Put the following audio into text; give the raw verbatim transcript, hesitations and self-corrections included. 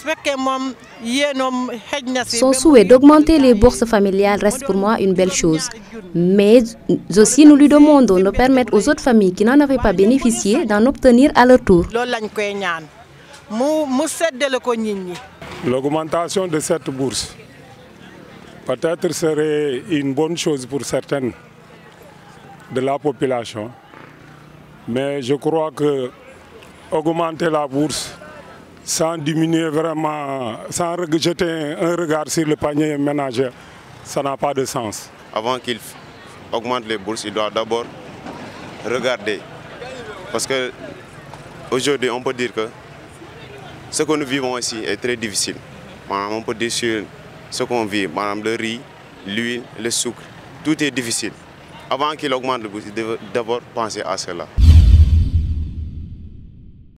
Son souhait d'augmenter les bourses familiales reste pour moi une belle chose. Mais aussi nous lui demandons de permettre aux autres familles qui n'en avaient pas bénéficié d'en obtenir à leur tour. L'augmentation de cette bourse peut-être serait une bonne chose pour certaines de la population. Mais je crois que augmenter la bourse sans diminuer vraiment, sans jeter un regard sur le panier ménager, ça n'a pas de sens. Avant qu'il augmente les bourses, il doit d'abord regarder. Parce qu'aujourd'hui, on peut dire que ce que nous vivons ici est très difficile. On peut dire sur ce qu'on vit, le riz, l'huile, le sucre, tout est difficile. Avant qu'il augmente le bourse, il doit d'abord penser à cela.